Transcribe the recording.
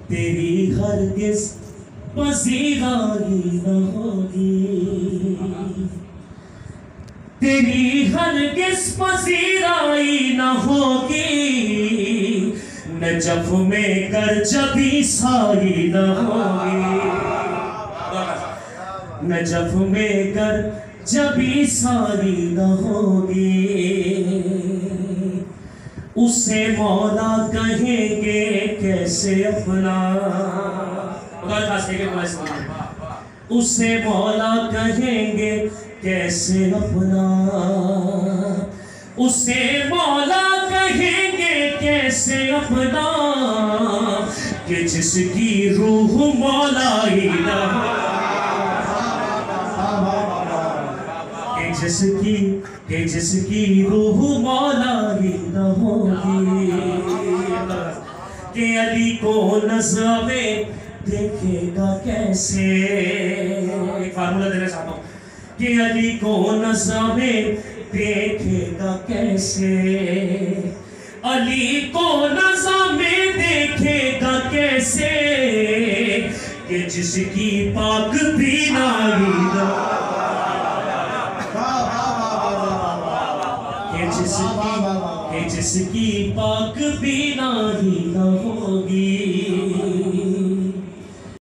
تیری ہرگز پذیرائی نہ ہوگی، تیری ہرگز پذیرائی نہ ہوگی، نجف میں گر جبی ساری نہ ہوگی، نجف میں گر جبی ساری نہ ہوگی، اسے مولا کہیں گے کیسے اپنا، اسے مولا کہیں گے کیسے اپنا، اسے مولا کہیں گے کیسے اپنا، کہ جس کی روح مولا ہی نہ ہو، کہ جس کی روح مولا ہی نہ ہوگی، کہ علی کو نظر میں دیکھے گا کیسے، ایک فارمولہ دینا چاہتا ہوں، کہ علی کو نظر میں دیکھے گا کیسے، علی کو نظر میں دیکھے گا کیسے، کہ جس کی پاک بینائی نہ، کہ جس کی پاک بینائی نہ ہوگی،